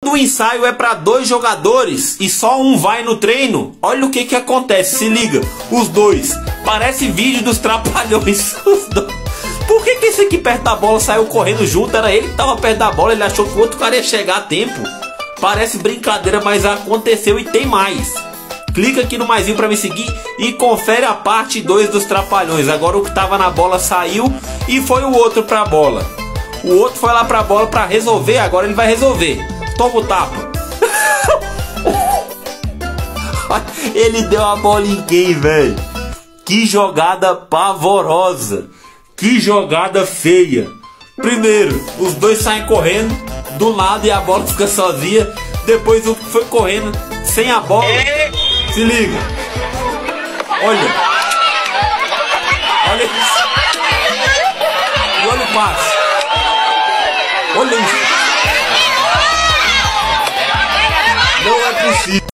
O ensaio é para 2 jogadores e só um vai no treino. Olha o que que acontece, se liga. Os dois, parece vídeo dos Trapalhões. Os dois. Por que que esse aqui perto da bola saiu correndo junto? Era ele que tava perto da bola, ele achou que o outro cara ia chegar a tempo. Parece brincadeira, mas aconteceu e tem mais. Clica aqui no maisinho para me seguir e confere a parte 2 dos Trapalhões. Agora o que tava na bola saiu e foi o outro pra bola. O outro foi lá pra bola pra resolver, agora ele vai resolver. Toma o tapa. Ele deu a bola em quem, velho? Que jogada pavorosa. Que jogada feia. Primeiro, os dois saem correndo do lado e a bola fica sozinha. Depois o que foi correndo sem a bola. Se liga. Olha. Olha isso. E olha o passe. Olha isso. Não é possível.